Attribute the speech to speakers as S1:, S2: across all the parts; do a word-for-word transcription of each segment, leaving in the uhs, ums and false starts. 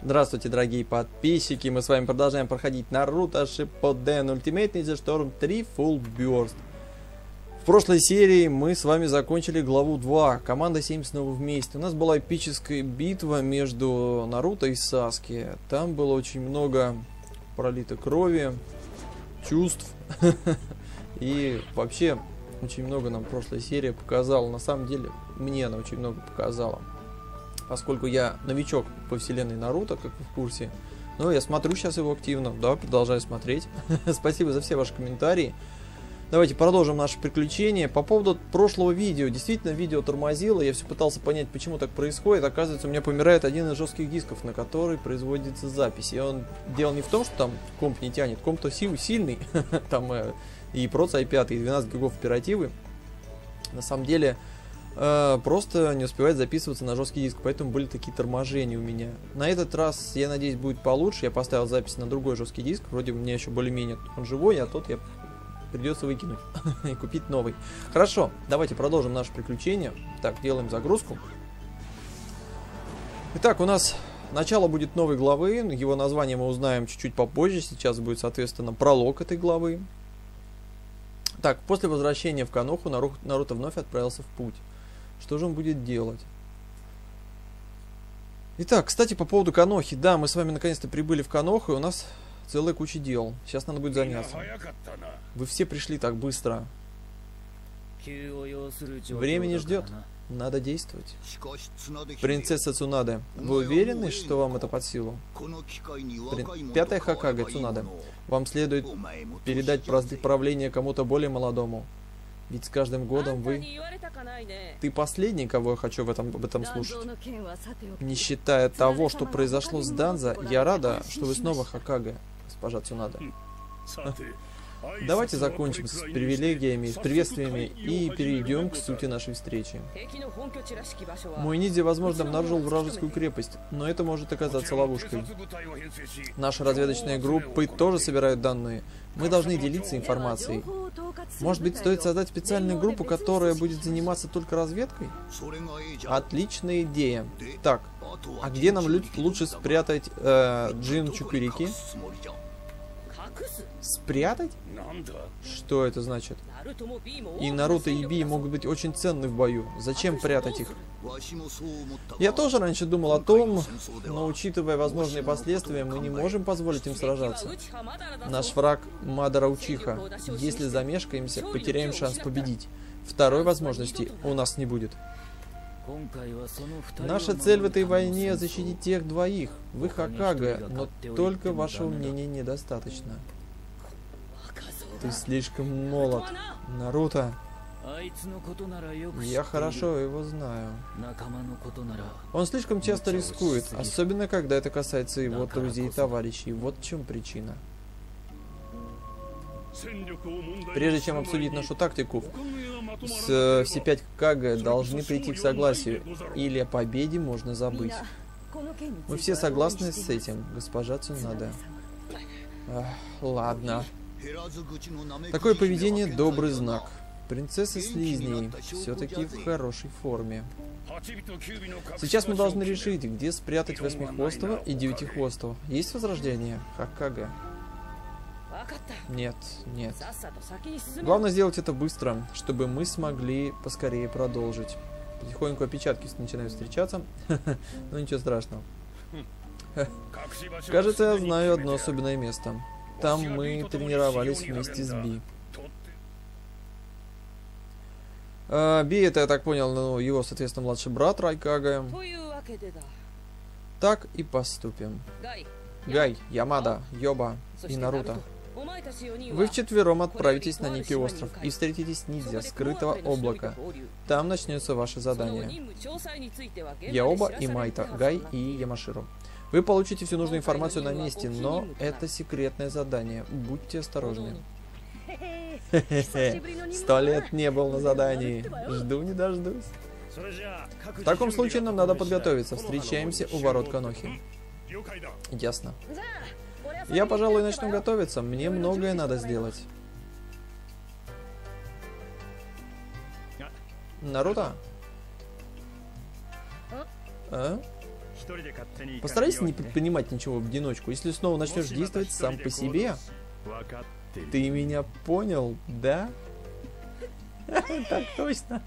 S1: Здравствуйте, дорогие подписчики, мы с вами продолжаем проходить Наруто Shippuden Ultimate Ninja Storm три Full Burst. В прошлой серии мы с вами закончили главу два, команда семь снова вместе. У нас была эпическая битва между Наруто и Саски. Там было очень много пролито крови, чувств. И вообще очень много нам прошлая серия показала. На самом деле мне она очень много показала. Поскольку я новичок по вселенной Наруто, как вы в курсе. Но я смотрю сейчас его активно. Да, продолжаю смотреть. Спасибо за все ваши комментарии. Давайте продолжим наше приключение. По поводу прошлого видео. Действительно, видео тормозило. Я все пытался понять, почему так происходит. Оказывается, у меня помирает один из жестких дисков, на который производится запись. И он дело не в том, что там комп не тянет. Комп-то сильный. Там и проц ай пять, и двенадцать гигов оперативы. На самом деле... просто не успевает записываться на жесткий диск, поэтому были такие торможения у меня. На этот раз, я надеюсь, будет получше. Я поставил запись на другой жесткий диск, вроде у меня еще более-менее он живой, а тот я придется выкинуть и купить новый. Хорошо, давайте продолжим наше приключение. Так, делаем загрузку. Итак, у нас начало будет новой главы, его название мы узнаем чуть-чуть попозже. Сейчас будет, соответственно, пролог этой главы. Так, после возвращения в Коноху Наруто вновь отправился в путь. Что же он будет делать? Итак, кстати, по поводу Конохи. Да, мы с вами наконец-то прибыли в Коноху, и у нас целая куча дел. Сейчас надо будет заняться. Вы все пришли так быстро. Время не ждет. Надо действовать. Принцесса Цунаде, вы уверены, что вам это под силу? При... Пятая Хокаге Цунаде, вам следует передать правление кому-то более молодому. Ведь с каждым годом вы... Ты последний, кого я хочу в этом, об этом слушать. Не считая того, что произошло с Данзо, я рада, что вы снова Хокаге, госпожа Цунаде. Давайте закончим с привилегиями, с приветствиями и перейдем к сути нашей встречи. Мой ниндзя, возможно, обнаружил вражескую крепость, но это может оказаться ловушкой. Наши разведочные группы тоже собирают данные. Мы должны делиться информацией. Может быть, стоит создать специальную группу, которая будет заниматься только разведкой? Отличная идея. Так, а где нам лучше спрятать э, Джин Чукурики? Спрятать? Что это значит? И Наруто, и Би могут быть очень ценны в бою. Зачем прятать их? Я тоже раньше думал о том, но учитывая возможные последствия, мы не можем позволить им сражаться. Наш враг Мадара Учиха. Если замешкаемся, потеряем шанс победить. Второй возможности у нас не будет. Наша цель в этой войне — защитить тех двоих. Вы Хокаге, но только вашего мнения недостаточно. Ты слишком молод, Наруто. Я хорошо его знаю. Он слишком часто рискует, особенно когда это касается его друзей и товарищей. Вот в чем причина. Прежде чем обсудить нашу тактику, с, все пять Хокаге должны прийти к согласию, или о победе можно забыть. Мы все согласны с этим, госпожа Цунаде. Ах, ладно. Такое поведение — добрый знак. Принцесса Слизней все-таки в хорошей форме. Сейчас мы должны решить, где спрятать Восьмихвостого и Девятихвостого. Есть возрождение, Хокаге? Нет, нет. Главное сделать это быстро, чтобы мы смогли поскорее продолжить. Потихоньку опечатки начинают встречаться, но ничего страшного. Кажется, я знаю одно особенное место. Там мы тренировались вместе с Би. А, Би, это, я так понял, ну, его, соответственно, младший брат Райкаге. Так и поступим. Гай, Ямада, Йоба и Наруто. Вы вчетвером отправитесь на некий остров и встретитесь с ниндзя скрытого облака. Там начнется ваше задание. Яоба и Майта, Гай и Ямаширо. Вы получите всю нужную информацию на месте, но это секретное задание. Будьте осторожны. Сто лет не был на задании. Жду не дождусь. В таком случае нам надо подготовиться. Встречаемся у ворот Конохи. Ясно. Я, пожалуй, начну готовиться. Мне многое надо сделать. Наруто? А? Постарайся не предпринимать ничего в одиночку. Если снова начнешь действовать сам по себе... Ты меня понял, да? Так точно.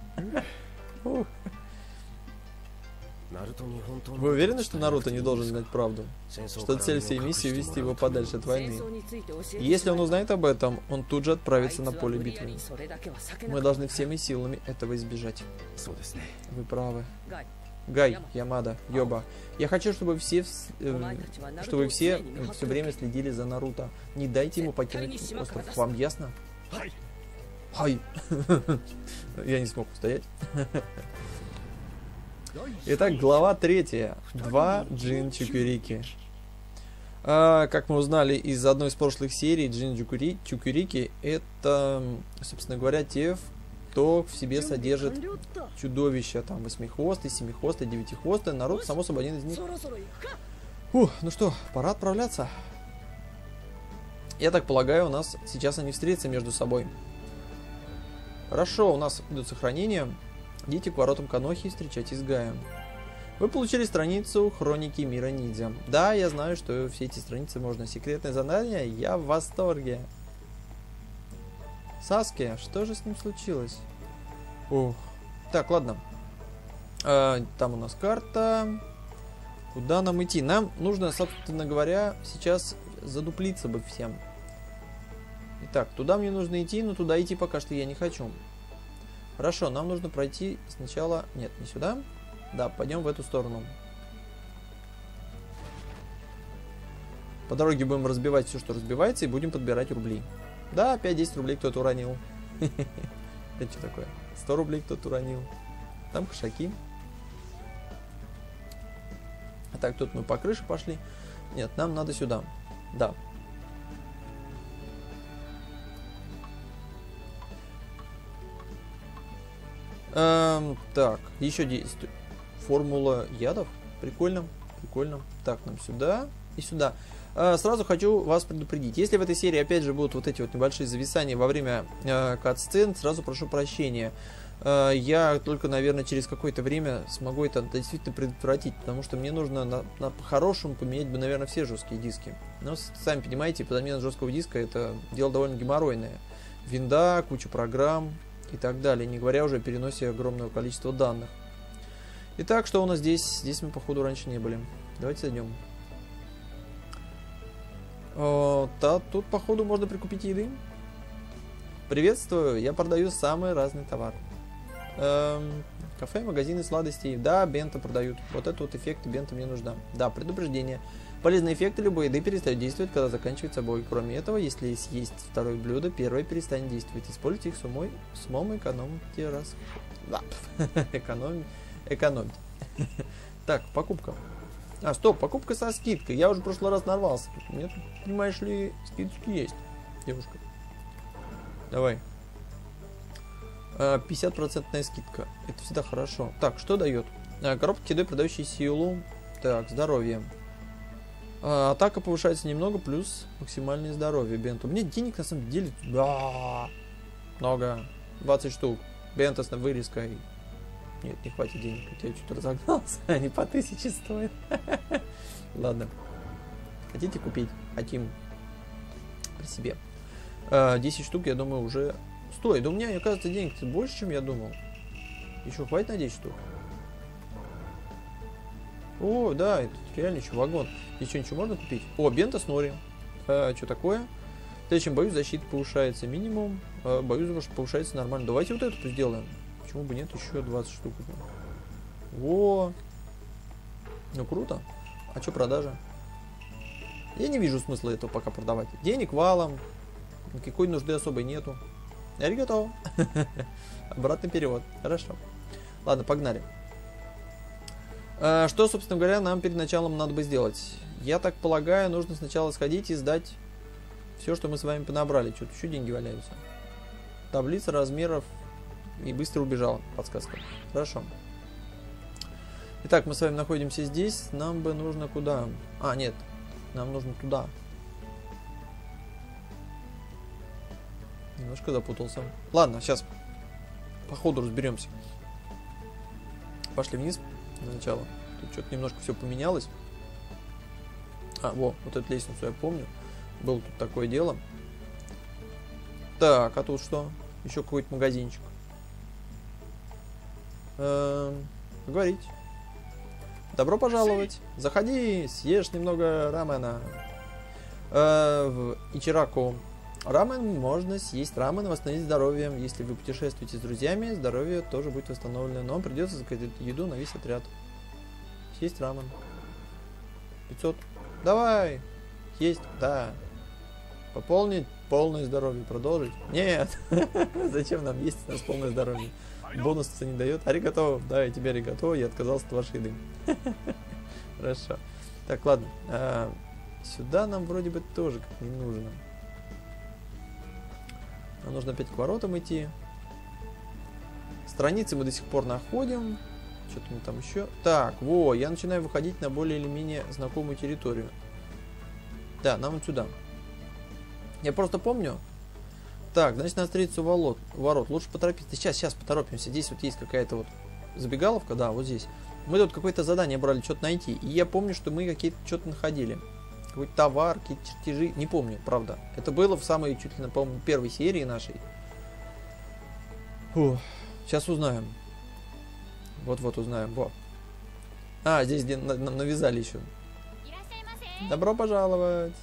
S1: Вы уверены, что Наруто не должен знать правду? Что цель всей миссии увести его подальше от войны? И если он узнает об этом, он тут же отправится на поле битвы. Мы должны всеми силами этого избежать. Вы правы. Гай, Ямада, Йоба. Я хочу, чтобы все, э, чтобы все все время следили за Наруто. Не дайте ему покинуть остров. Вам ясно? Хай. Я не смог устоять. Итак, глава третья. Два Джин Чукурики. А, как мы узнали из одной из прошлых серий, Джин Чукурики это, собственно говоря, те, кто в себе содержит чудовища, там, восьмихвостый, семихвостый, девятихвостый. Наруто, само собой, один из них. Фух, ну что, пора отправляться. Я так полагаю, у нас сейчас они встретятся между собой. Хорошо, у нас идет сохранение. Идите к воротам Канохи и встречайтесь с Гаем. Вы получили страницу Хроники Мира Ниндзя. Да, я знаю, что все эти страницы можно. Секретное задание, я в восторге. Саски, что же с ним случилось? Ух. Так, ладно. А, там у нас карта. Куда нам идти? Нам нужно, собственно говоря, сейчас задуплиться бы всем. Итак, туда мне нужно идти, но туда идти пока что я не хочу. Хорошо, нам нужно пройти сначала... Нет, не сюда. Да, пойдем в эту сторону. По дороге будем разбивать все, что разбивается, и будем подбирать рубли. Да, опять десять рублей кто-то уронил. Это что такое? сто рублей кто-то уронил. Там кошаки. А так, тут мы по крыше пошли. Нет, нам надо сюда. Да. Эм, так, еще действует. Формула ядов. Прикольно. Прикольно. Так, нам сюда и сюда. Сразу хочу вас предупредить, если в этой серии опять же будут вот эти вот небольшие зависания во время э, кат-сцен, сразу прошу прощения. Э, я только, наверное, через какое-то время смогу это действительно предотвратить, потому что мне нужно на, на по-хорошему поменять бы, наверное, все жесткие диски. Но сами понимаете, замена жесткого диска это дело довольно геморройное. Винда, куча программ и так далее, не говоря уже о переносе огромного количества данных. Итак, что у нас здесь? Здесь мы, походу, раньше не были. Давайте зайдем. О, да, тут, походу, можно прикупить еды. Приветствую, я продаю самый разный товар. Эм, кафе, магазины сладостей. Да, бенто продают. Вот это вот эффект бенто мне нужна. Да, предупреждение. Полезные эффекты любой еды перестают действовать, когда заканчивается бой. Кроме этого, если съесть второе блюдо, первое перестанет действовать. Используйте их с умой, с умом, экономьте раз. Да. Экономь, экономьте. Так, покупка. А, стоп, покупка со скидкой. Я уже в прошлый раз нарвался. У меня тут, понимаешь ли, скидочки есть, девушка. Давай. пятьдесят процентов скидка. Это всегда хорошо. Так, что дает? Коробка едой, продающая силу. Так, здоровье. Атака повышается немного, плюс максимальное здоровье. Бенто. У меня денег на самом деле... Да, много. двадцать штук. Бенто с вырезкой. Нет, не хватит денег. Я что-то разогнался. Они по тысяче стоят. Ладно. Хотите купить? Хотим. При себе. десять штук, я думаю, уже стоит. Да у меня, оказывается, денег больше, чем я думал. Еще хватит на десять штук? О, да, это реально еще вагон. Здесь что, ничего можно купить? О, бенто с нори. А, что такое? В следующем бою защита повышается минимум. А, бою повышается нормально. Давайте вот эту сделаем. Почему бы нет, еще двадцать штук. Во. Ну круто. А что продажа? Я не вижу смысла этого пока продавать. Денег валом. Никакой нужды особой нету. Аригато. Обратный перевод. Хорошо. Ладно, погнали. А, что, собственно говоря, нам перед началом надо бы сделать? Я так полагаю, нужно сначала сходить и сдать все, что мы с вами понабрали. Что-то еще деньги валяются. Таблица размеров. И быстро убежал. Подсказка. Хорошо. Итак, мы с вами находимся здесь. Нам бы нужно куда? А, нет. Нам нужно туда. Немножко запутался. Ладно, сейчас по ходу разберемся. Пошли вниз. Для начала. Тут что-то немножко все поменялось. А, во, вот эту лестницу я помню. Было тут такое дело. Так, а тут что? Еще какой-то магазинчик. Эм, говорить. Добро пожаловать. Заходи, съешь немного рамена. Э, в Ичираку рамен можно съесть рамен и восстановить здоровье. Если вы путешествуете с друзьями, здоровье тоже будет восстановлено. Но придется заказать еду на весь отряд. Съесть рамен. пятьсот. Давай. Есть, да. Пополнить полное здоровье. Продолжить? Нет. Зачем нам есть у нас полное здоровье? Бонусы не дает. Аригато. Да, я тебе аригато. Я отказался от вашей еды. Хорошо. Так, ладно. А, сюда нам вроде бы тоже как не нужно. Нам нужно опять к воротам идти. Страницы мы до сих пор находим. Что-то мы там еще. Так, во, я начинаю выходить на более или менее знакомую территорию. Да, нам вот сюда. Я просто помню. Так, значит, надо встретиться у ворот. ворот. Лучше поторопиться. Сейчас, сейчас поторопимся. Здесь вот есть какая-то вот забегаловка. Да, вот здесь. Мы тут какое-то задание брали, что-то найти. И я помню, что мы какие-то что-то находили. Какой-то товар, какие-то чертежи. Не помню, правда. Это было в самой, чуть ли, по-моему, первой серии нашей. Фух. Сейчас узнаем. Вот-вот узнаем. Во. А, здесь где нам навязали еще. Добро пожаловать.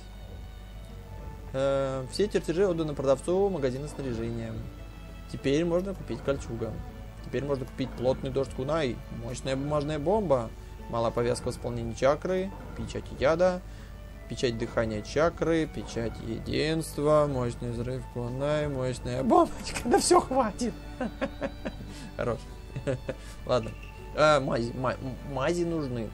S1: Э, все чертежи отданы продавцу магазина снаряжения. Теперь можно купить кольчуга. Теперь можно купить плотный дождь кунай, мощная бумажная бомба, малая повязка в исполнении чакры, печать яда, печать дыхания чакры, печать единства, мощный взрыв кунай, мощная бомбочка. Да все, хватит. Хорош. Ладно. Мази мази нужны.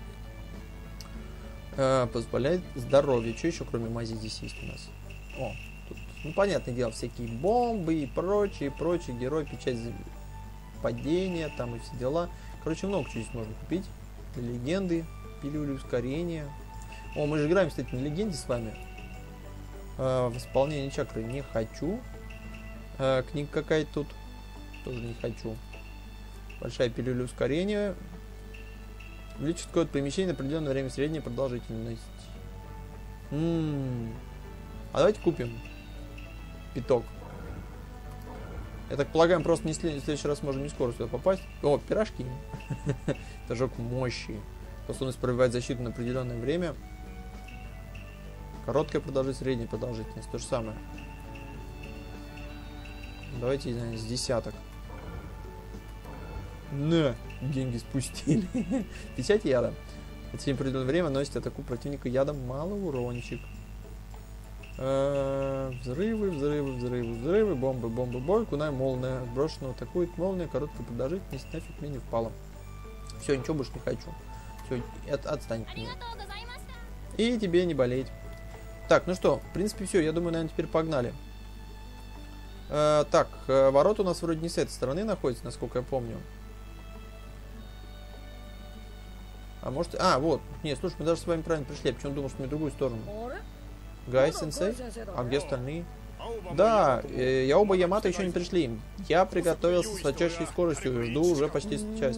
S1: Позволяет здоровье. Что еще кроме мази здесь есть у нас? О, тут, ну, понятное дело, всякие бомбы и прочие, прочие, герой, печать падения, там и все дела. Короче, много чего здесь можно купить. Для легенды, пилюли ускорения. О, мы же играем, кстати, на легенде с вами. Э, в исполнении чакры не хочу. Э, книга какая-то тут. Тоже не хочу. Большая пилюля ускорения. Увеличит код помещения на определенное время, средняя продолжительность. М-м-м. А давайте купим пяток. Я так полагаю, просто не в следующий раз можем не скоро сюда попасть. О, пирожки. Этажок мощи. Способность пробивать защиту на определенное время. Короткая продолжительность, средняя продолжительность. То же самое. Давайте, не знаю, с десяток. На, деньги спустили. Печать яда. В течение определенного времени наносит атаку противника ядом малый урончик. Э -э взрывы, взрывы, взрывы, взрывы, бомбы, бомбы, бой, кунай, молния. Брошенного атакует молния, короткая продолжительность, нафиг мне не впало. Все, ничего больше не хочу. Все, от, отстань от меня. И тебе не болеть. Так, ну что, в принципе, все, я думаю, наверное, теперь погнали. Э -э так, э ворот у нас вроде не с этой стороны находится, насколько я помню. А может... А, вот. Не, слушай, мы даже с вами правильно пришли. Я почему думал, что мы в другую сторону. Гай, сенсей? А где остальные? Да, э, я оба Ямато еще не пришли. Я приготовился с высочайшей скоростью. Жду уже почти часть.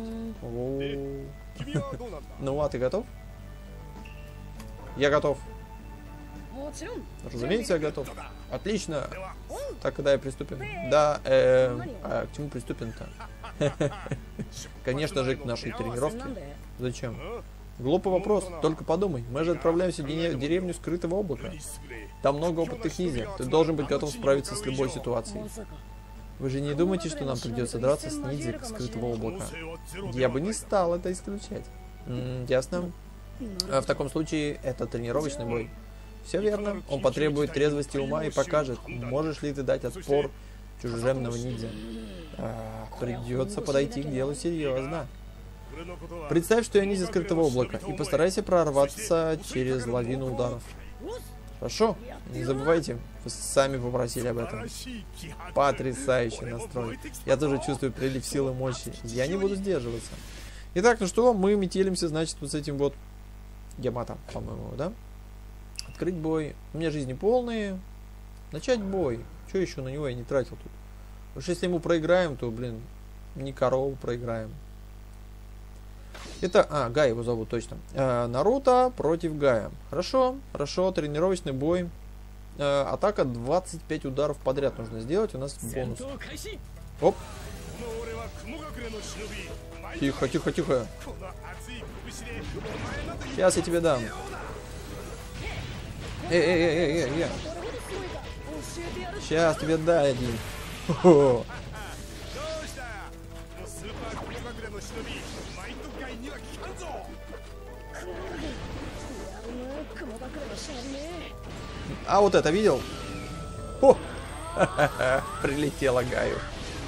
S1: Ну, а ты готов? Я готов. Разумеется, я готов. Отлично. Так, когда и приступим. Да, э, а к чему приступим-то? Конечно же, к нашей тренировке. Зачем? Глупый вопрос. Только подумай. Мы же отправляемся в деревню скрытого облака. Там много опытных ниндзя. Ты должен быть готов справиться с любой ситуацией. Вы же не думаете, что нам придется драться с ниндзя скрытого облака? Я бы не стал это исключать. М-м, ясно. А в таком случае это тренировочный бой. Все верно. Он потребует трезвости ума и покажет, можешь ли ты дать отпор чужеземного ниндзя. А, придется подойти к делу серьезно. Представь, что я ниндзя скрытого облака, и постарайся прорваться через лавину ударов. Хорошо? Не забывайте, вы сами попросили об этом. Потрясающий настрой. Я тоже чувствую прилив силы и мощи. Я не буду сдерживаться. Итак, ну что, мы метелимся, значит, вот с этим вот Ямато, по-моему, да? Открыть бой. У меня жизни полные. Начать бой. Что еще на него я не тратил тут? Уж если ему проиграем, то, блин, не корову проиграем. Это, а, Гай его зовут, точно. Э, Наруто против Гая. Хорошо, хорошо, тренировочный бой. Э, атака двадцать пять ударов подряд нужно сделать, у нас бонус. Оп. Тихо, тихо, тихо. Сейчас я тебе дам. Эй, эй, эй, эй, эй, эй. Сейчас тебе дадим. Хо-хо. А вот это видел? О! Прилетела Гаю.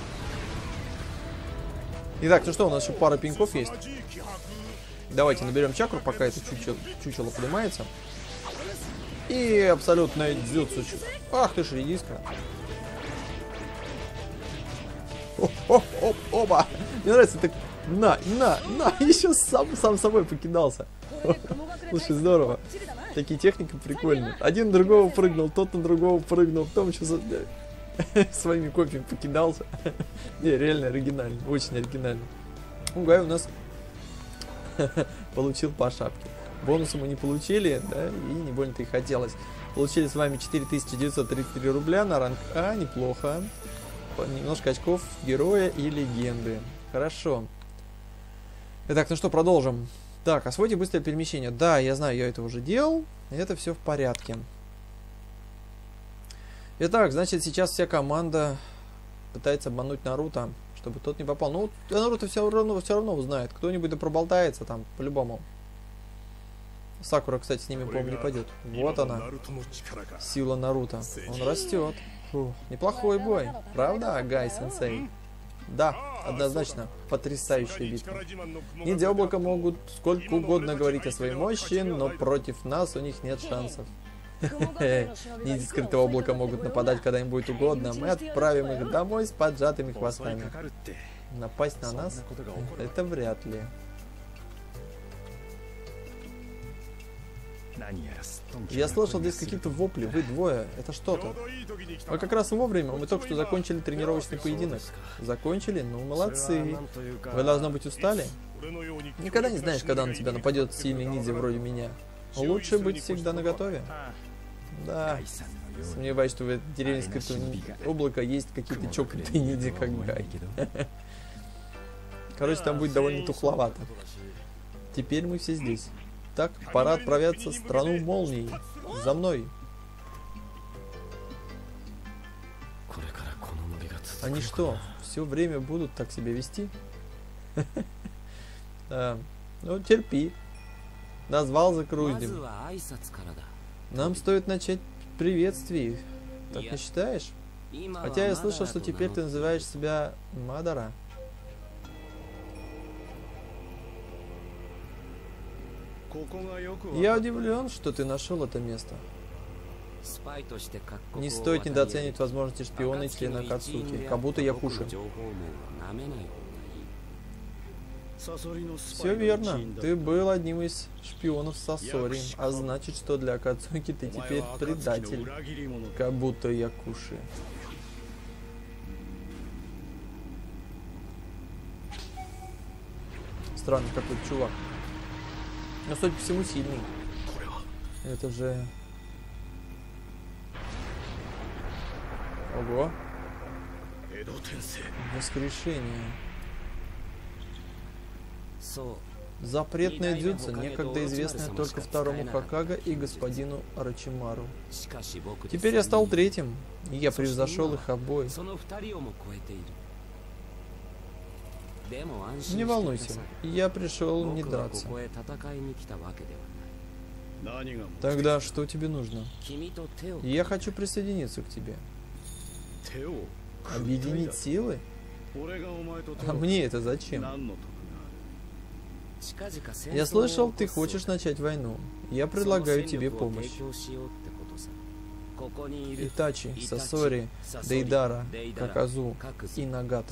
S1: Итак, ну что, у нас еще пара пинков есть. Давайте наберем чакру, пока это чучело, чучело поднимается. И абсолютно дзюцу. Ах ты ж, редиска. Оп, оп, оба. Мне нравится, так на, на, на, еще сам, сам собой покидался. Слушай, здорово. Такие техники прикольные. Один другого прыгнул, тот на другого прыгнул, потом еще за... своими копьями покидался. Не, реально оригинально, очень оригинально. Ну, Гай у нас получил по шапке. Бонусы мы не получили, да, и не больно-то и хотелось. Получили с вами четыре тысячи девятьсот тридцать три рубля на ранг А, неплохо. Немножко очков героя и легенды. Хорошо. Итак, ну что, продолжим. Так, освойте быстрое перемещение. Да, я знаю, я это уже делал. Это все в порядке. Итак, значит, сейчас вся команда пытается обмануть Наруто, чтобы тот не попал. Ну, Наруто все равно, все равно узнает. Кто-нибудь да проболтается там, по-любому. Сакура, кстати, с ними, по-моему, не пойдет. Вот она. Сила Наруто. Он растет. Фу, неплохой бой. Правда, Гай-сенсей? Да, однозначно. Потрясающая битва. Ниндзя облака могут сколько угодно говорить о своей мощи, но против нас у них нет шансов. Ниндзя скрытого облака могут нападать, когда им будет угодно. Мы отправим их домой с поджатыми хвостами. Напасть на нас? Это вряд ли. Я слышал здесь какие-то вопли, вы двое, это что-то. А как раз вовремя, мы только что закончили тренировочный поединок. Закончили? Ну, молодцы. Вы, должно быть, устали? Никогда не знаешь, когда на тебя нападет сильный ниндзя вроде меня. Лучше быть всегда наготове. Да. Сомневаюсь, что в этой деревне скрытого облака есть какие-то чокнутые ниндзя, как Гай. Короче, там будет довольно тухловато. Теперь мы все здесь. Так, пора отправляться в страну молний. За мной. Они что, все время будут так себя вести? Да. Ну, терпи. Назвал, закруздим. Нам стоит начать приветствий. Так не считаешь? Хотя я слышал, что теперь ты называешь себя Мадара. Я удивлен, что ты нашел это место. Не стоит недооценивать возможности шпиона и члена Акацуки, как будто Якуши. Все верно. Ты был одним из шпионов Сасори, а значит, что для Акацуки ты теперь предатель, как будто Якуши. Странный какой-то чувак. Но, судя по всему, сильный. Это же... Ого. Воскрешение. Запретная дзюцу, некогда известная только второму Хокаге и господину Орочимару. Теперь я стал третьим, и я превзошел их обоих. Не волнуйся, я пришел не драться. Тогда что тебе нужно? Я хочу присоединиться к тебе. Объединить силы? А мне это зачем? Я слышал, ты хочешь начать войну. Я предлагаю тебе помощь. Итачи, Сасори, Дейдара, Каказу и Нагата.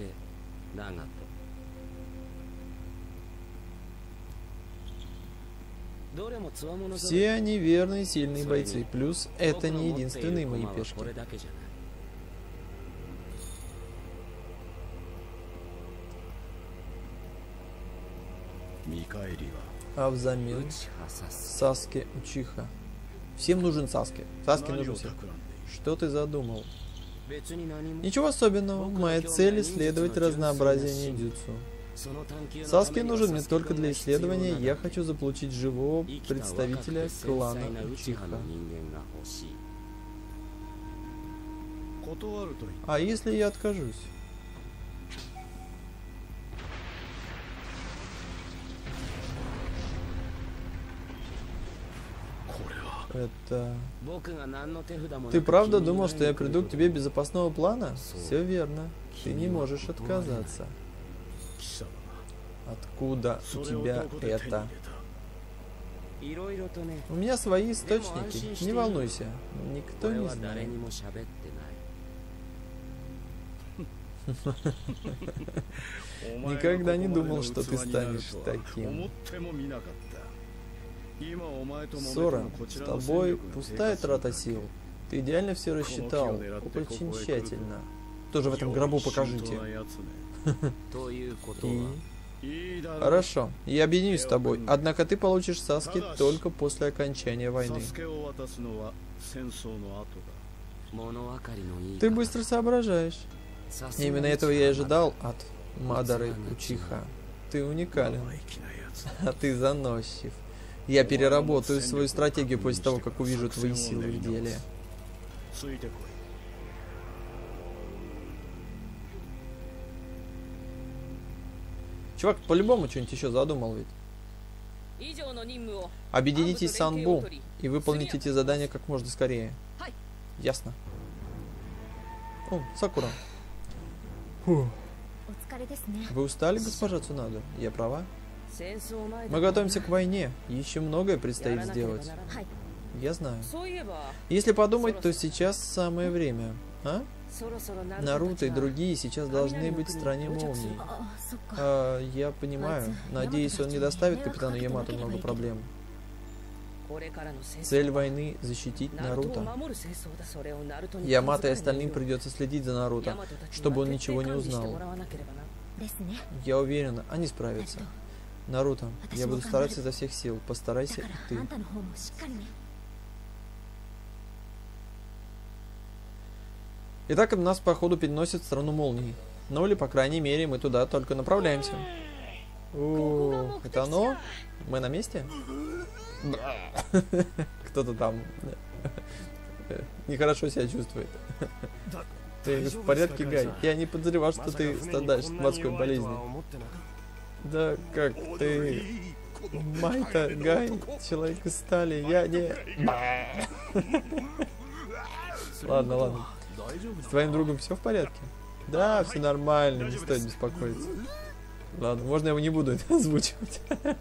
S1: Все они верные, сильные бойцы. Плюс это не единственные мои пешки. А взамен Саске Учиха. Всем нужен Саске. Саске нужен всем. Что ты задумал? Ничего особенного. Моя цель — исследовать разнообразие ниндзюцу. Саске нужен не только для исследования. Я хочу заполучить живого представителя клана Учиха. А если я откажусь? Это... Ты правда думал, что я приду к тебе без запасного плана? Все верно. Ты не можешь отказаться. Откуда у тебя это? У меня свои источники. Не волнуйся. Никто не знает. Никогда не думал, что ты станешь таким. Сора, с тобой пустая трата сил. Ты идеально все рассчитал. Очень тщательно. Тоже в этом гробу покажите. И... Хорошо, я объединюсь с тобой. Однако ты получишь Саски только после окончания войны. Ты быстро соображаешь. Именно этого я и ожидал от Мадары Учиха. Ты уникален. А ты заносчив. Я переработаю свою стратегию после того, как увижу твои силы в деле. Чувак, по-любому что-нибудь еще задумал ведь. Объединитесь с Санбу и выполните эти задания как можно скорее. Ясно. О, Сакура. Фу. Вы устали, госпожа Цунада? Я права? Мы готовимся к войне. Еще многое предстоит сделать. Я знаю. Если подумать, то сейчас самое время. А? Наруто и другие сейчас должны быть в стране молний. А, я понимаю. Надеюсь, он не доставит капитану Ямато много проблем. Цель войны — защитить Наруто. Ямато и остальным придется следить за Наруто, чтобы он ничего не узнал. Я уверена, они справятся. Наруто, я буду стараться изо всех сил. Постарайся и ты. Итак, нас, походу, переносит в страну молний. Ну или, по крайней мере, мы туда только направляемся. О, это оно? Мы на месте? Кто-то там нехорошо себя чувствует. Ты в порядке, Гай? Я не подозревал, что ты страдаешь морской болезнью. Да как ты... Майта, Гай, человек из стали, я не... Ладно, ладно. С твоим другом все в порядке? Да, все нормально, не стоит беспокоиться. Ладно, можно я его не буду это озвучивать.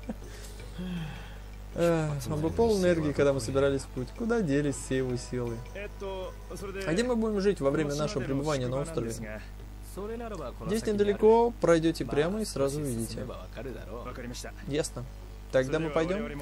S1: Он был полон энергии, когда мы собирались в путь. Куда делись все его силы? А где мы будем жить во время нашего пребывания на острове? Здесь недалеко, пройдете прямо и сразу увидите. Ясно. Тогда мы пойдем?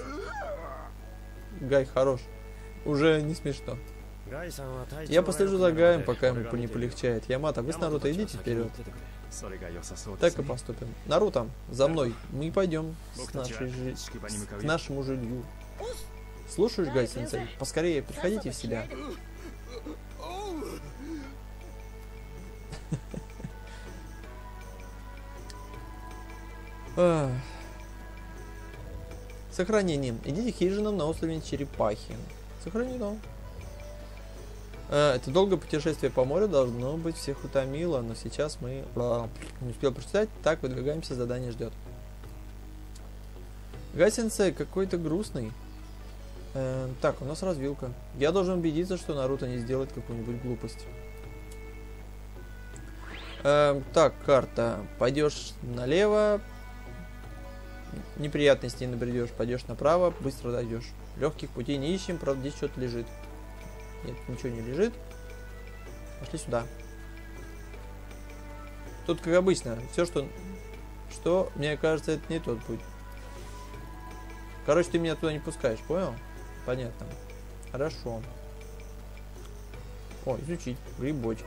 S1: Гай хорош. Уже не смешно. Я послежу за Гаем, пока ему не полегчает. Ямато, вы с Наруто идите вперед. Так и поступим. Наруто, за мной. Мы пойдем с нашей жи... к нашему жилью. Слушаешь, Гай-сенсей? Поскорее, приходите в себя. Сохранение. Идите к хижинам на острове Черепахи. Сохранено. А, это долгое путешествие по морю должно быть всех утомило, но сейчас мы а, не успел прочитать. Так, выдвигаемся, задание ждет. Гай-сенсей какой-то грустный. Э, так, у нас развилка. Я должен убедиться, что Наруто не сделает какую-нибудь глупость. Э, так, карта. Пойдешь налево, неприятностей набредешь. Пойдешь направо, быстро дойдешь. Легких путей не ищем, правда здесь что-то лежит. Нет, ничего не лежит. Пошли сюда. Тут, как обычно, все, что... Что, мне кажется, это не тот путь. Короче, ты меня туда не пускаешь, понял? Понятно. Хорошо. О, изучить. Грибочки.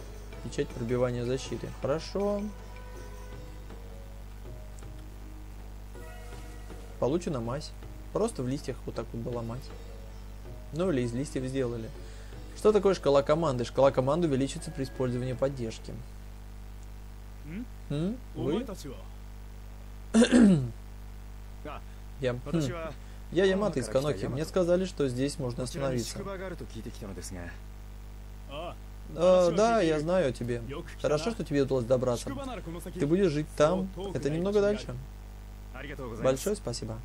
S1: Печать пробивания защиты. Хорошо. получена мазь. Просто в листьях вот так вот была мазь. Ну или из листьев сделали. Что такое шкала команды? Шкала команды увеличится при использовании поддержки. М? Вы? Я. Хм. Я Ямато из Канохи. Мне сказали, что здесь можно остановиться. А, да, я знаю о тебе. Хорошо, что тебе удалось добраться. Ты будешь жить там. Это немного дальше. Большое спасибо.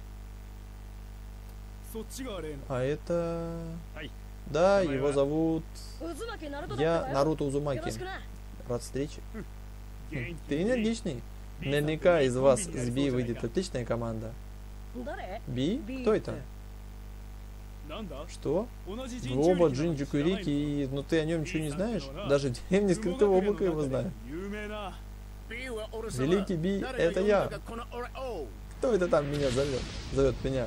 S1: А это... Да, его зовут... Я Наруто Узумаки. Рад встрече. Ты энергичный. Наверняка из вас с Би выйдет отличная команда. Би? Кто это? Что? Вы оба Джинджику и Рики, и... но ты о нем ничего не знаешь? Даже в деревне скрытого облака его знаю. Великий Би, это я. Кто это там меня зовет? Зовет меня.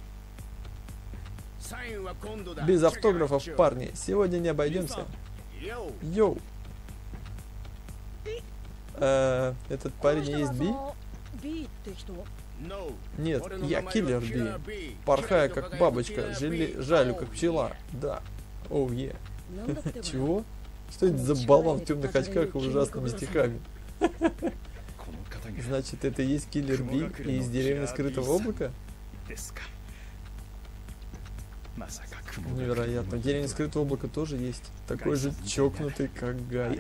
S1: Без автографов, парни. Сегодня не обойдемся. Йоу. Э, этот парень и есть Би? Нет, я киллер Би. Порхая как бабочка, жили, жалю как пчела. Да. Оу, oh, е. Yeah. Чего? Что это за болван в темных очках и ужасными стихами? Значит, это и есть киллер Би и из деревни скрытого облака? Невероятно. В деревне скрытого облака тоже есть такой же чокнутый, как Гай.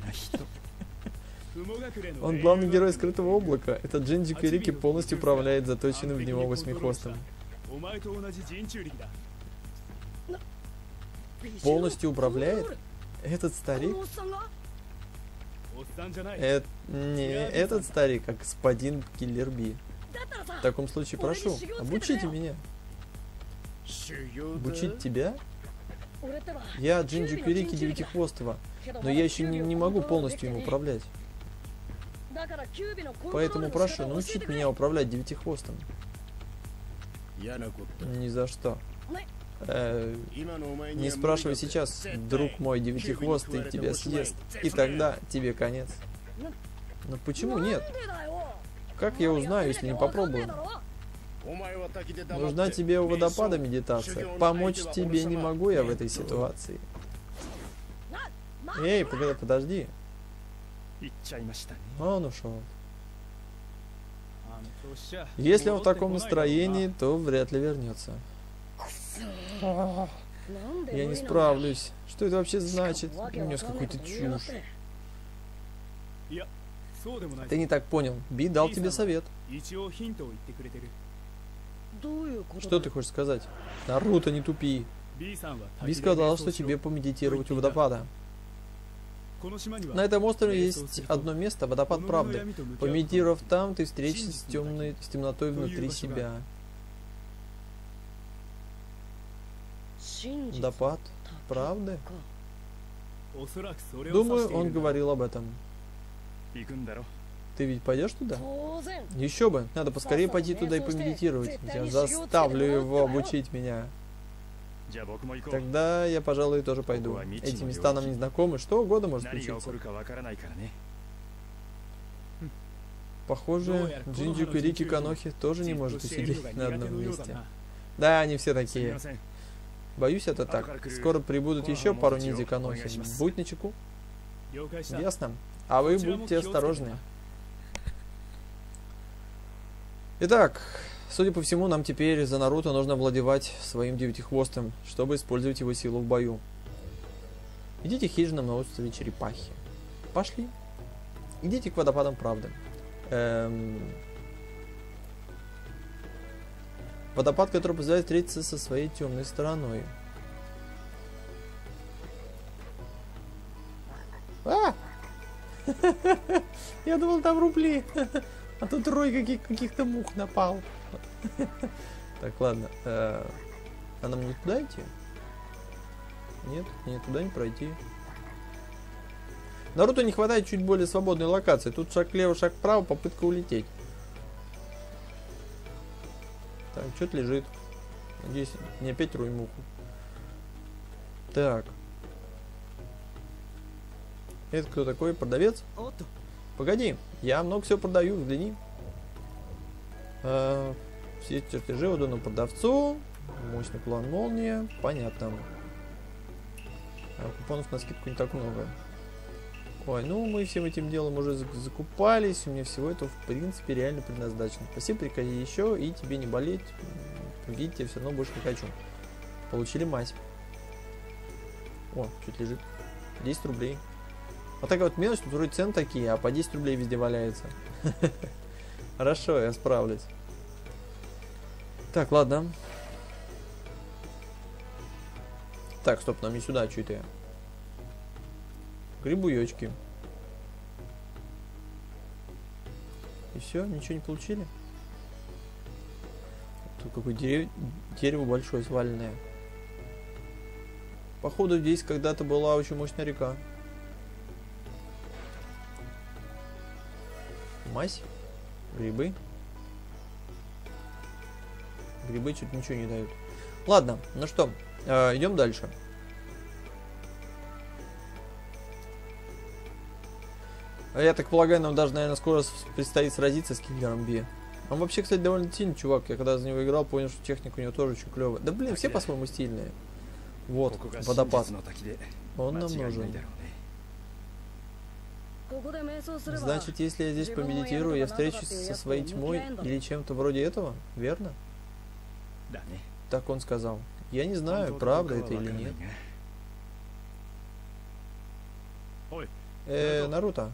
S1: Он главный герой скрытого облака. Этот Джинджику и Рики полностью управляет заточенным в него восьмихвостом. Полностью управляет? Этот старик? Эт... Не, этот старик, как господин киллер Би. В таком случае, прошу, обучите меня. Обучить тебя? Я Джинджику и Рики Девятихвостого, но я еще не, не могу полностью им управлять. Поэтому прошу научить меня управлять Девятихвостом. Ни за что. Э, не спрашивай сейчас, друг мой Девятихвостый тебя съест, и тогда тебе конец. Но почему нет? Как я узнаю, если не попробую? Нужна тебе у водопада медитация. Помочь тебе не могу я в этой ситуации. Эй, погоди, подожди. Он ушел. Если он в таком настроении, то вряд ли вернется. Я не справлюсь. Что это вообще значит? Нес какую-то чушь. Ты не так понял. Би дал тебе совет. Что ты хочешь сказать? Наруто, не тупи. Би сказал, что тебе помедитировать у водопада. На этом острове есть одно место, водопад правды. Помедитировав там, ты встретишься с, темной, с темнотой внутри себя. Водопад правды? Думаю, он говорил об этом. Ты ведь пойдешь туда? Еще бы, надо поскорее пойти туда и помедитировать. Я заставлю его обучить меня. Тогда я, пожалуй, тоже пойду. Эти места нам не знакомы, что угодно может случиться. Похоже, Джинджику и Рики Канохи тоже не может усидеть на одном месте. Да, они все такие. Боюсь, это так. Скоро прибудут еще пару ниндзя Канохи. Будь начеку. Ясно. А вы будьте осторожны. Итак, судя по всему, нам теперь за Наруто нужно овладевать своим Девятихвостым, чтобы использовать его силу в бою. Идите к хижинам на острове Черепахи. Пошли. Идите к водопадам правды. Эм... Водопад, который позволяет встретиться со своей темной стороной. А! Я думал, там рубли. А тут рой каких- каких-то мух напал. Так, ладно. А нам не туда идти? Нет, мне туда не пройти. Наруто не хватает чуть более свободной локации. Тут шаг влево, шаг вправо, попытка улететь. Так, что-то лежит. Надеюсь, не опять рой муху. Так. Это кто такой? Продавец? Погоди, я много всего продаю, взгляни. А, Все чертежи отданы продавцу. Мощный план молния. Понятно. А купонов на скидку не так много. Ой, ну мы всем этим делом уже закупались. У меня всего этого в принципе реально предназначено. Спасибо, приходи еще, и тебе не болеть. Видите, все равно больше не хочу. Получили мазь. О, что-то лежит. десять рублей. Вот такая вот мелочь, тут вроде цены такие, а по десять рублей везде валяется. Хорошо, я справлюсь. Так, ладно. Так, стоп, нам не сюда, что это я? Грибуёчки. И все, ничего не получили? Тут какое дерев... дерево большое, сваленное. Походу здесь когда-то была очень мощная река. Мазь. Грибы. Грибы чуть ничего не дают. Ладно, ну что, э, идем дальше. Я так полагаю, нам даже, наверное, скоро предстоит сразиться с киллером Би. Он вообще, кстати, довольно сильный чувак. Я когда за него играл, понял, что техника у него тоже очень клевая. Да блин, все по-своему стильные. Вот, водопад. Он нам нужен. Значит, если я здесь помедитирую, я встречусь со своей тьмой или чем-то вроде этого, верно? Так он сказал. Я не знаю, правда это или нет. Э, Наруто.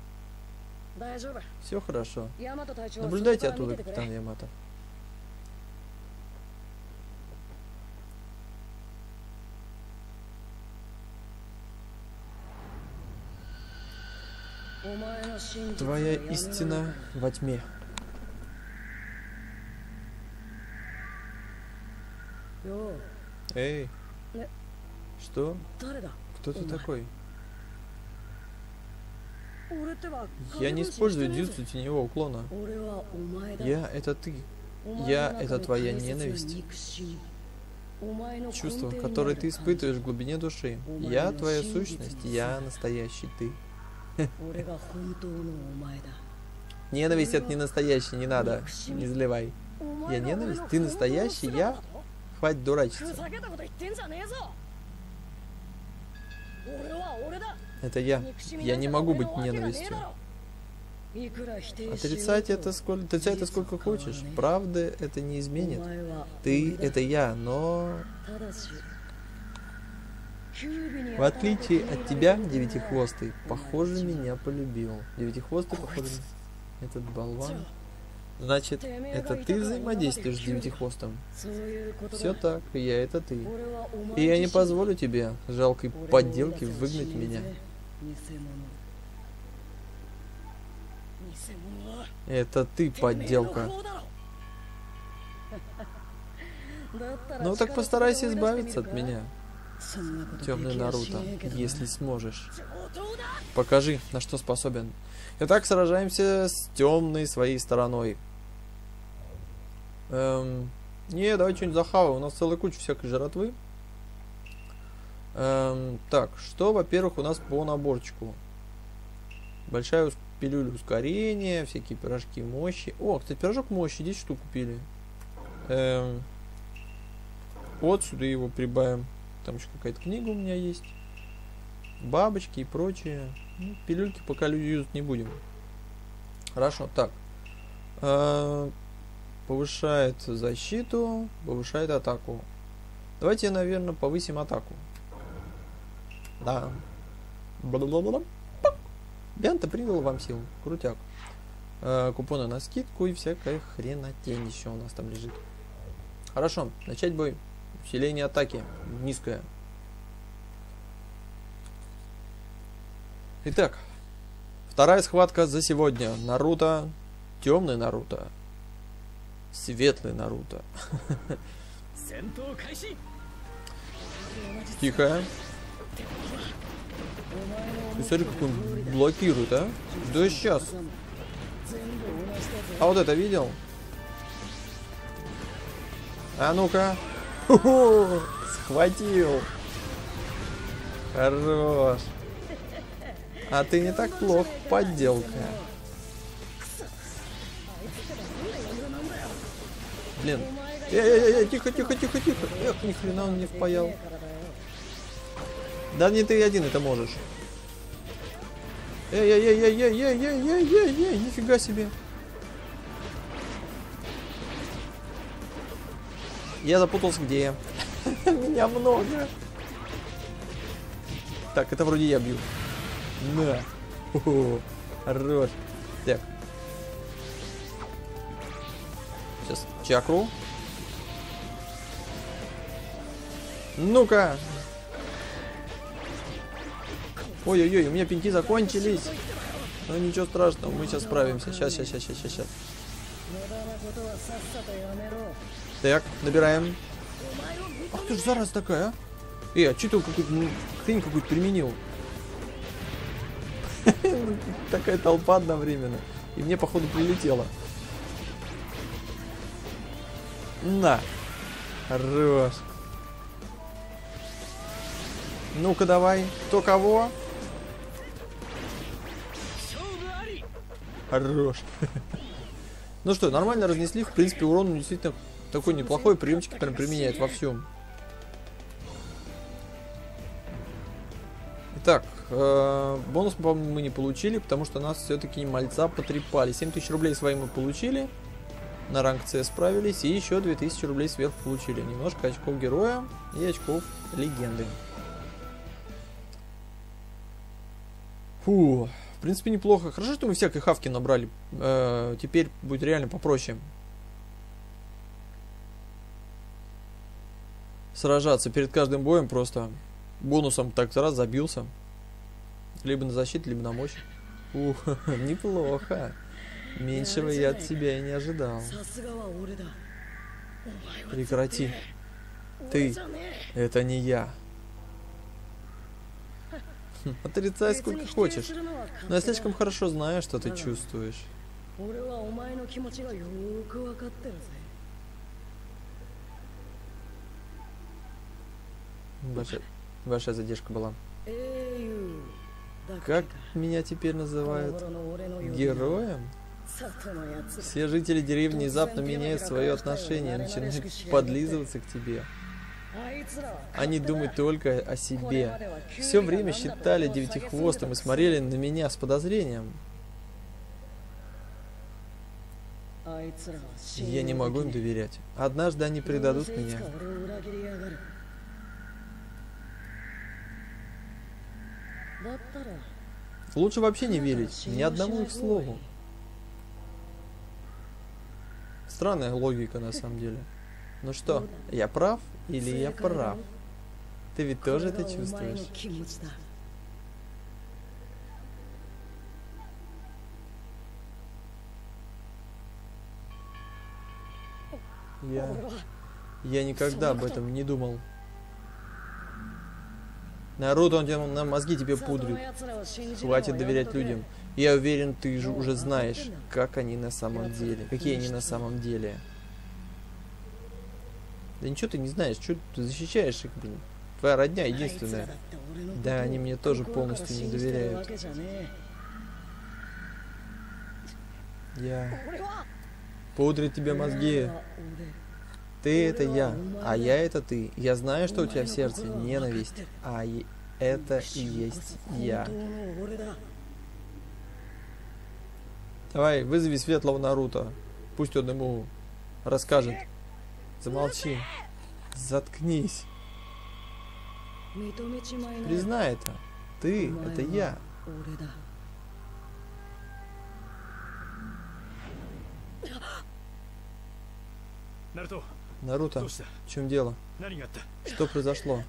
S1: Все хорошо. Наблюдайте оттуда, капитан Ямато. Твоя истина во тьме. Эй, что? Кто ты такой? Я не использую дзюцу теневого уклона. Я — это ты. Я — это твоя ненависть. Чувство, которое ты испытываешь в глубине души. Я — твоя сущность. Я — настоящий ты. Ненависть — это не настоящий, не надо. Не заливай. Я ненависть? Ты настоящий? Я? Хватит дурачиться. Это я. Я не могу быть ненавистью. Отрицать это сколько, отрицать это сколько хочешь. Правда это не изменит. Ты — это я, но... В отличие от тебя, Девятихвостый, похоже, меня полюбил. Девятихвостый, похоже, этот болван. Значит, это ты взаимодействуешь с Девятихвостом? Все так, я — это ты. И я не позволю тебе, жалкой подделке, выгнать меня. Это ты, подделка. Ну так постарайся избавиться от меня, темный Наруто, если сможешь. Покажи, на что способен. Итак, сражаемся с темной своей стороной. Эм, не, давай что-нибудь захаваем. У нас целая куча всякой жратвы. Эм, так, что, во-первых, у нас по наборчику? Большая пилюля ускорения, всякие пирожки мощи. О, кстати, пирожок мощи, десять штук купили. Эм, вот сюда его прибавим. Там еще какая-то книга у меня есть. Бабочки и прочее. Ну, пилюльки пока юзать не будем. Хорошо, так. Э, повышает защиту, повышает атаку. Давайте, наверное, повысим атаку. Да. Лента привела вам силу. Крутяк. Э, купоны на скидку и всякая хренотень еще у нас там лежит. Хорошо, начать бой. Усиление атаки. Низкое. Итак, вторая схватка за сегодня. Наруто. Темный Наруто. Светлый Наруто. Тихо. Ты смотри, как он блокирует, а? Да сейчас. А вот это видел? А ну-ка. Схватил. Хорош. А ты не так плох, подделка. Блин. Эй-эй-эй, тихо, тихо, тихо, тихо. Эх, ни хрена он не впаял. Да не ты один это можешь. Эй-эй-эй-эй-эй-эй-эй-эй-эй, нифига себе. Я запутался, где я. Меня много. Так, это вроде я бью. На. О, хорош. Так. Сейчас чакру. Ну-ка. Ой-ой-ой, у меня пеньки закончились. Но ничего страшного, мы сейчас справимся. Сейчас, сейчас, сейчас, сейчас, сейчас. Так, набираем. Ах ты ж зараза такая, а? Эй, а что ты какую-то ну, хрень какую-то применил? Такая толпа одновременно. И мне, походу, прилетело. На. Хорош. Ну-ка давай. Кто кого? Хорош. Ну что, нормально разнесли. В принципе, урон действительно такой неплохой. Приемчик прям применяет во всем. Итак, э, бонус, по-моему, мы не получили, потому что нас все-таки мальца потрепали. семь тысяч рублей свои мы получили. На ранг С справились. И еще две тысячи рублей сверху получили. Немножко очков героя и очков легенды. Фу, в принципе, неплохо. Хорошо, что мы всякой хавки набрали. Э, теперь будет реально попроще сражаться перед каждым боем. Просто бонусом так раз забился. Либо на защиту, либо на мощь. Ух, неплохо. Меньшего я от тебя и не ожидал. Прекрати. Ты. Это не я. Отрицай сколько хочешь. Но я слишком хорошо знаю, что ты чувствуешь. Большая, большая задержка была. Как меня теперь называют? Героем? Все жители деревни внезапно меняют свое отношение, начинают подлизываться к тебе. Они думают только о себе. Все время считали девятихвостым и смотрели на меня с подозрением. Я не могу им доверять. Однажды они предадут меня. Лучше вообще не верить ни одному их слову. Странная логика на самом деле. Ну что, я прав или я прав? Ты ведь тоже это чувствуешь? Я... Я никогда об этом не думал. Наруто, он тебе, на мозги тебе пудрит. Хватит доверять людям. Я уверен, ты же уже знаешь, как они на самом деле. Какие они на самом деле. Да ничего ты не знаешь, что ты защищаешь их, блин. Твоя родня единственная. Да, они мне тоже полностью не доверяют. Я... Пудрит тебе мозги. Ты это я, а я это ты. Я знаю, что у тебя в сердце ненависть, а это и есть я. Давай, вызови светлого Наруто. Пусть он ему расскажет. Замолчи. Заткнись. Признай это. Ты — это я. Наруто, в чем дело? Что произошло?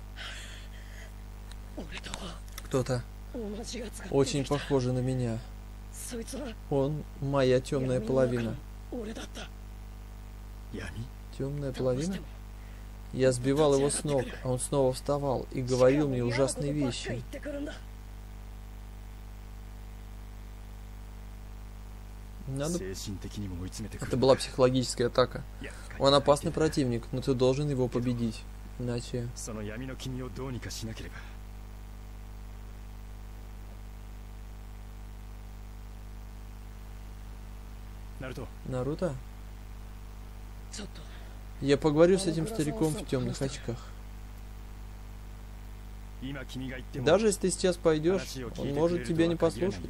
S1: Кто-то очень похожий на меня. Он моя темная половина. Темная половина? Я сбивал его с ног, а он снова вставал и говорил мне ужасные вещи. Надо... Это была психологическая атака. Он опасный противник, но ты должен его победить. Иначе... Наруто? Я поговорю с этим стариком в темных очках. Даже если ты сейчас пойдешь, он может тебя не послушать.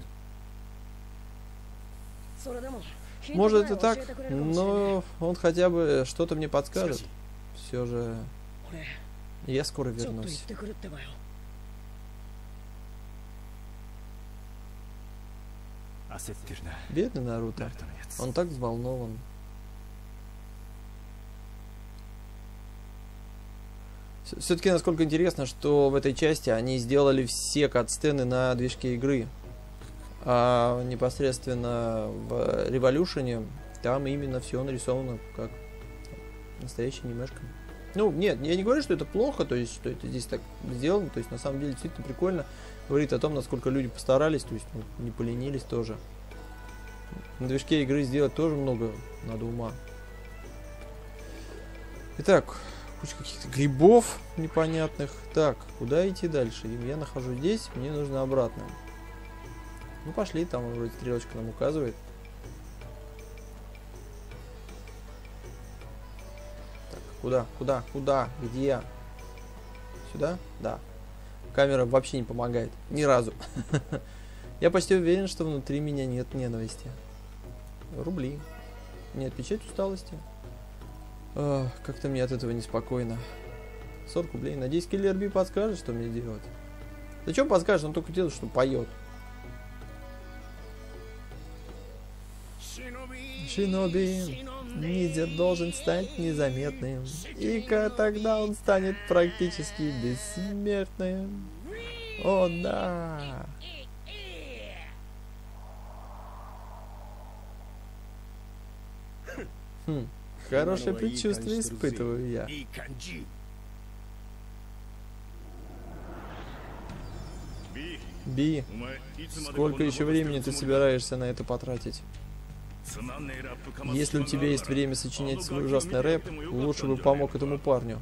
S1: Может это так, но он хотя бы что-то мне подскажет. Все же я скоро вернусь. Бедный Наруто. Он так взволнован. Все-таки насколько интересно, что в этой части они сделали все катсцены на движке игры. А непосредственно в Революшене там именно все нарисовано как настоящая анимешка. Ну, нет, я не говорю, что это плохо, то есть, что это здесь так сделано, то есть, на самом деле, действительно прикольно. Говорит о том, насколько люди постарались, то есть, ну, не поленились тоже. На движке игры сделать тоже много надо ума. Итак, куча каких-то грибов непонятных. Так, куда идти дальше? Я нахожусь здесь, мне нужно обратно. Ну, пошли, там вроде стрелочка нам указывает. Так, куда, куда, куда, где я? Сюда? Да. Камера вообще не помогает. Ни разу. Я почти уверен, что внутри меня нет ненависти. Рубли. Нет, печать усталости. Как-то мне от этого неспокойно. сорок рублей. Надеюсь, Киллер Би подскажет, что мне делать. Зачем подскажет? Он только делает, что поет. Шиноби, ниндзя должен стать незаметным. И-ка тогда он станет практически бессмертным. О, да. Хм, хорошее предчувствие испытываю я. Би, сколько еще времени ты собираешься на это потратить? Если у тебя есть время сочинять свой ужасный рэп, лучше бы помог этому парню.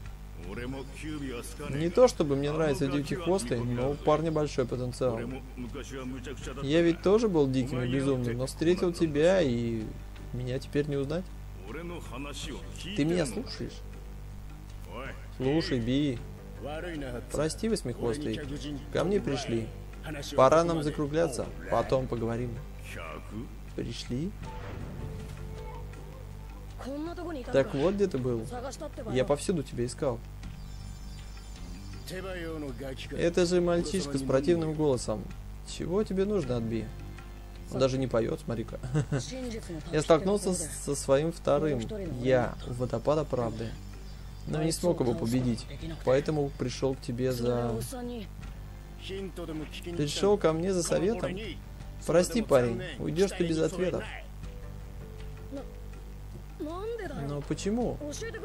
S1: Не то чтобы мне нравится Девятихвостый, но у парня большой потенциал. Я ведь тоже был диким и безумным, но встретил тебя, и меня теперь не узнать. Ты меня слушаешь? Слушай, Би. Прости, Восьмихвостый. Ко мне пришли. Пора нам закругляться, потом поговорим. Пришли? Так вот где ты был. Я повсюду тебя искал. Это же мальчишка с противным голосом. Чего тебе нужно от Би? Он даже не поет, смотри-ка. Я столкнулся со своим вторым я у водопада правды. Но не смог его победить. Поэтому пришел к тебе за... Пришел ко мне за советом? Прости, парень, уйдешь ты без ответов. Но почему?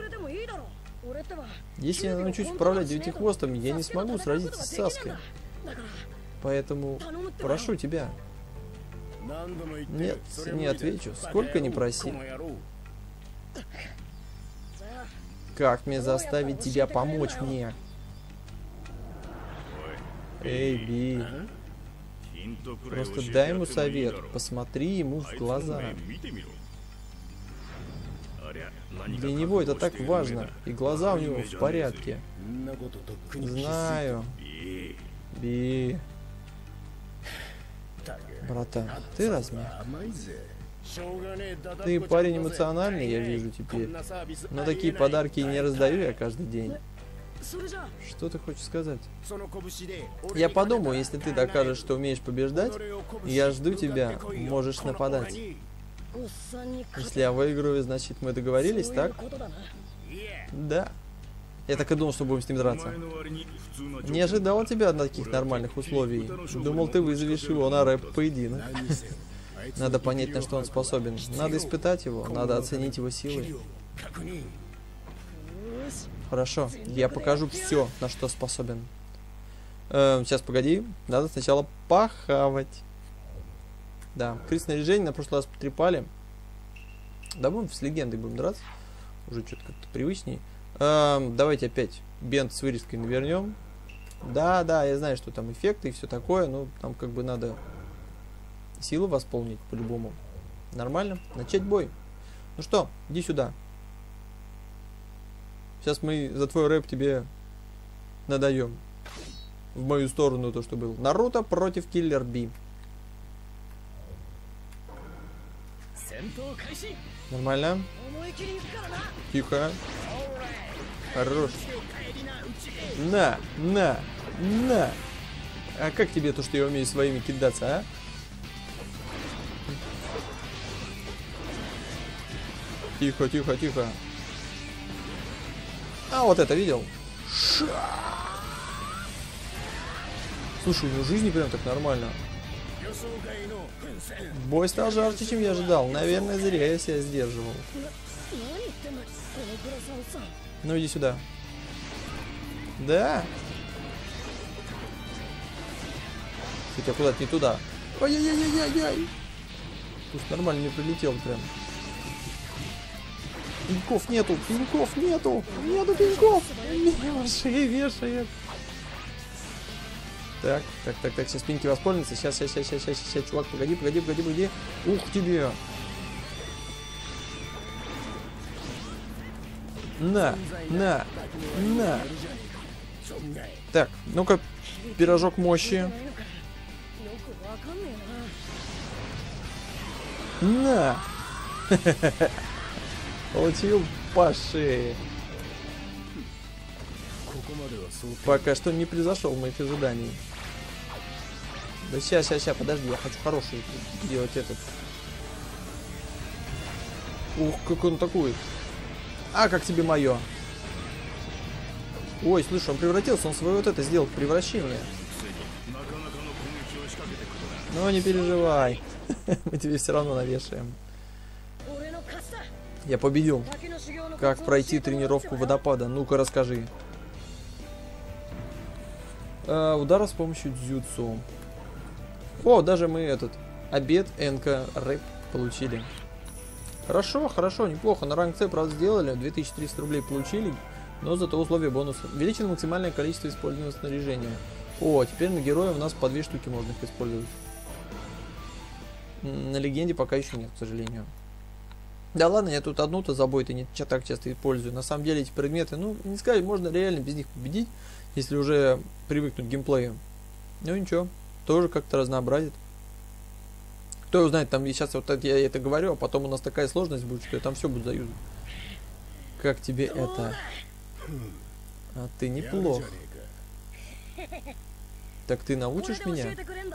S1: Если я научусь управлять Девятихвостом, я не смогу сразиться с Саской. Поэтому прошу тебя. Нет, не отвечу. Сколько ни проси. Как мне заставить тебя помочь мне? Эй, Би. Просто дай ему совет. Посмотри ему в глаза. Для него это так важно. И глаза у него в порядке. Знаю. Би. Братан, ты размяк. Ты парень эмоциональный, я вижу теперь. Но такие подарки не раздаю я каждый день. Что ты хочешь сказать? Я подумаю, если ты докажешь, что умеешь побеждать, я жду тебя, можешь нападать. Если я выиграю, значит мы договорились, так? Да. Я так и думал, что будем с ним драться. Не ожидал от тебя таких нормальных условий. Думал, ты вызовешь его на рэп-поединок. Надо понять, на что он способен. Надо испытать его, надо оценить его силы. Хорошо, я покажу все, на что способен. Эм, сейчас, погоди. Надо сначала похавать. Да, крыс снаряжение на прошлый раз потрепали. Да, будем с легендой будем драться. Уже что-то как-то привычней. Эм, давайте опять бент с вырезкой навернем. Да, да, я знаю, что там эффекты и все такое, но там как бы надо силы восполнить по-любому. Нормально. Начать бой. Ну что, иди сюда. Сейчас мы за твой рэп тебе надаем. В мою сторону то, что был. Наруто против Киллер Би. Нормально. Тихо. Хорош. На, на, на. А как тебе то, что я умею своими кидаться, а? Тихо, тихо, тихо. А, вот это видел? Ша! Слушай, у него жизни прям так нормально. Бой стал жарче, чем я ожидал. Наверное, зря я себя сдерживал. Ну, иди сюда. Да? Хотя куда-то не туда. Ай-яй-яй-яй-яй. Пусть нормально не прилетел прям. Пеньков нету, пеньков нету, нету пеньков. Меня шея вешает. Так, так, так, так, сейчас пеньки воспользуются. Сейчас, сейчас, сейчас, сейчас, сейчас, сейчас, чувак, погоди, погоди, погоди, погоди. Ух тебе. На, на, на. Так, ну-ка, пирожок мощи. На. Получил по шее. Пока что не превзошел моих ожиданий. Да сейчас, сейчас, сейчас, подожди, я хочу хороший делать этот. Ух, как он такой. А, как тебе мое? Ой, слушай, он превратился, он свое вот это сделал, превращение. Но не переживай. Мы тебе все равно навешаем. Я победил. Как пройти тренировку водопада? Ну-ка расскажи. А, удара с помощью дзюцу. О, даже мы этот обед НК рэп получили. Хорошо, хорошо, неплохо. На ранг С, правда, сделали. две тысячи триста рублей получили. Но зато условия бонуса. Увеличено максимальное количество использованного снаряжения. О, теперь на героя у нас по две штуки можно их использовать. На легенде пока еще нет, к сожалению. Да ладно, я тут одну-то забой-то не так часто использую. На самом деле эти предметы, ну, не сказать, можно реально без них победить, если уже привыкнуть к геймплею. Ну ничего, тоже как-то разнообразит. Кто его знает, там сейчас вот я это говорю, а потом у нас такая сложность будет, что я там все буду заюзать. Как тебе это? А ты неплох. Так ты научишь меня?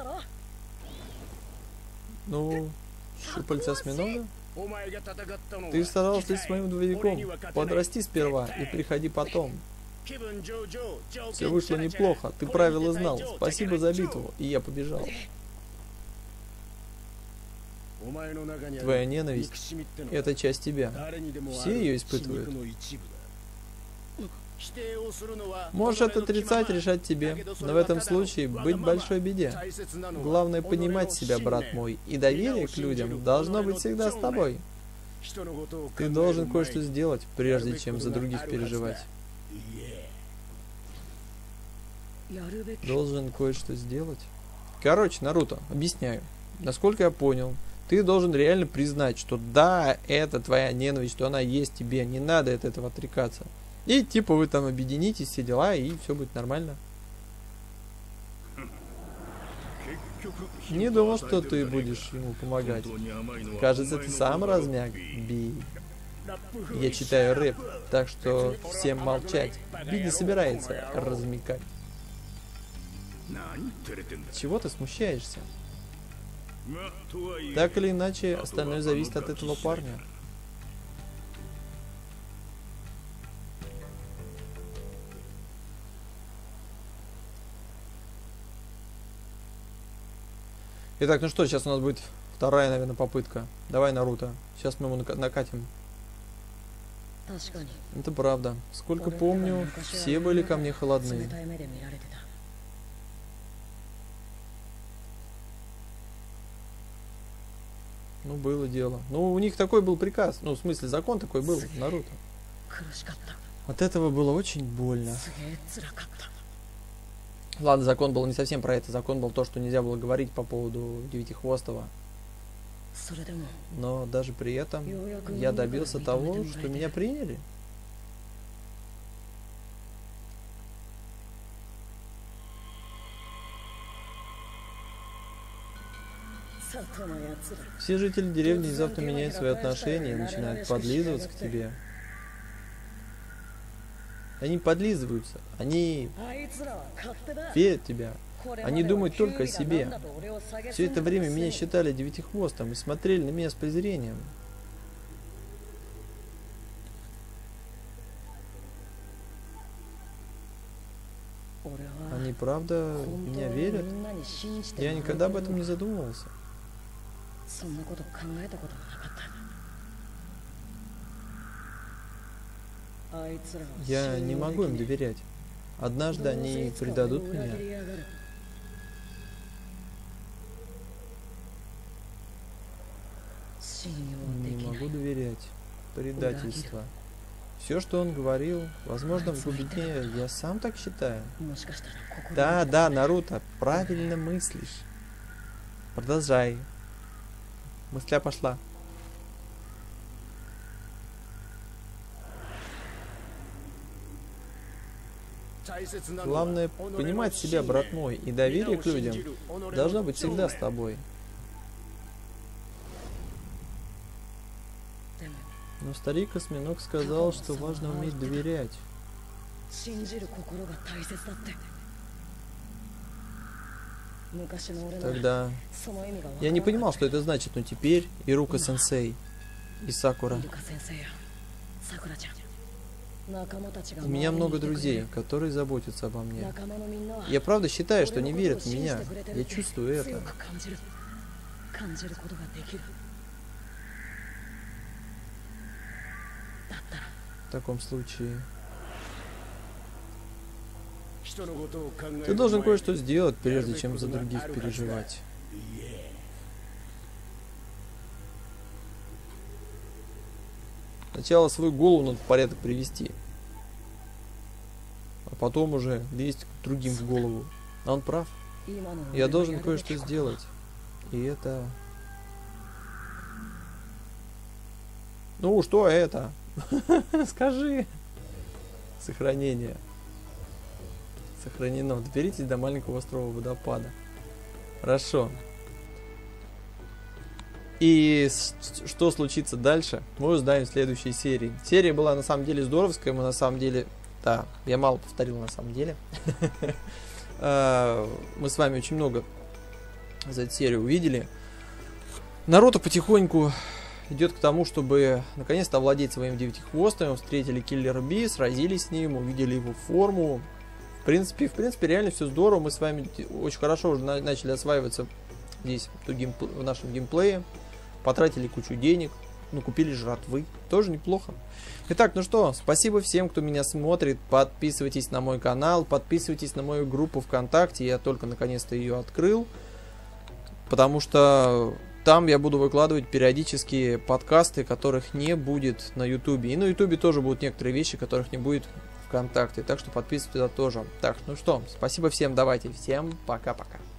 S1: Ну, щупальца осьминога? Ты старался с моим двойником. Подрасти сперва и приходи потом. Все вышло неплохо. Ты правила знал. Спасибо за битву. И я побежал. Твоя ненависть — это часть тебя. Все ее испытывают. Можешь это отрицать, решать тебе, но в этом случае быть в большой беде. Главное понимать себя, брат мой, и доверие к людям должно быть всегда с тобой. Ты должен кое-что сделать, прежде чем за других переживать. Должен кое-что сделать. Короче, Наруто, объясняю. Насколько я понял, ты должен реально признать, что да, это твоя ненависть, что она есть тебе, не надо от этого отрекаться. И типа вы там объединитесь, все дела, и все будет нормально. Не думал, что ты будешь ему помогать. Кажется, ты сам размяк, Би. Я читаю рэп, так что всем молчать. Би не собирается размякать. Чего ты смущаешься? Так или иначе, остальное зависит от этого парня. Итак, ну что, сейчас у нас будет вторая, наверное, попытка. Давай, Наруто. Сейчас мы его накатим. Это правда. Сколько помню, все были ко мне холодны. Ну, было дело. Ну, у них такой был приказ. Ну, в смысле, закон такой был, Наруто. От этого было очень больно. Ладно, закон был не совсем про это. Закон был то, что нельзя было говорить по поводу Девятихвостого. Но даже при этом я добился того, что меня приняли. Все жители деревни внезапно меняют свои отношения и начинают подлизываться к тебе. Они подлизываются, они верят в тебя. Они думают только о себе. Все это время меня считали девятихвостом и смотрели на меня с презрением. Они правда в меня верят? Я никогда об этом не задумывался. Я не могу им доверять. Однажды они предадут меня. Не могу доверять. Предательство. Все, что он говорил, возможно, в глубине я сам так считаю. Да, да, Наруто, правильно мыслишь. Продолжай. Мысля пошла. Главное понимать себя, брат мой, и доверие к людям должно быть всегда с тобой. Но старик-осьминог сказал, что важно уметь доверять. Тогда я не понимал, что это значит, но теперь Ирука-сенсей и Сакура. У меня много друзей, которые заботятся обо мне. Я правда считаю, что не верят в меня. Я чувствую это. В таком случае... Ты должен кое-что сделать, прежде чем за других переживать. Сначала свою голову надо в порядок привести, а потом уже лезть к другим в голову. А он прав. Я должен кое-что сделать. И это... Ну, что это? Скажи. Сохранение. Сохранено. Доберитесь до маленького острова водопада. Хорошо. И что случится дальше, мы узнаем в следующей серии. Серия была на самом деле здоровская. Мы на самом деле... Да, я мало повторил на самом деле. Мы с вами очень много за эту серию увидели. Наруто потихоньку идет к тому, чтобы наконец-то овладеть своим девятихвостым. Встретили Киллера Би, сразились с ним, увидели его форму. В принципе, в принципе, реально все здорово. Мы с вами очень хорошо уже на начали осваиваться здесь в нашем геймплее. Потратили кучу денег, ну, купили жратвы. Тоже неплохо. Итак, ну что, спасибо всем, кто меня смотрит. Подписывайтесь на мой канал, подписывайтесь на мою группу ВКонтакте. Я только наконец-то ее открыл. Потому что там я буду выкладывать периодически подкасты, которых не будет на Ютубе. И на Ютубе тоже будут некоторые вещи, которых не будет ВКонтакте. Так что подписывайтесь туда тоже. Так, ну что, спасибо всем, давайте. Всем пока-пока.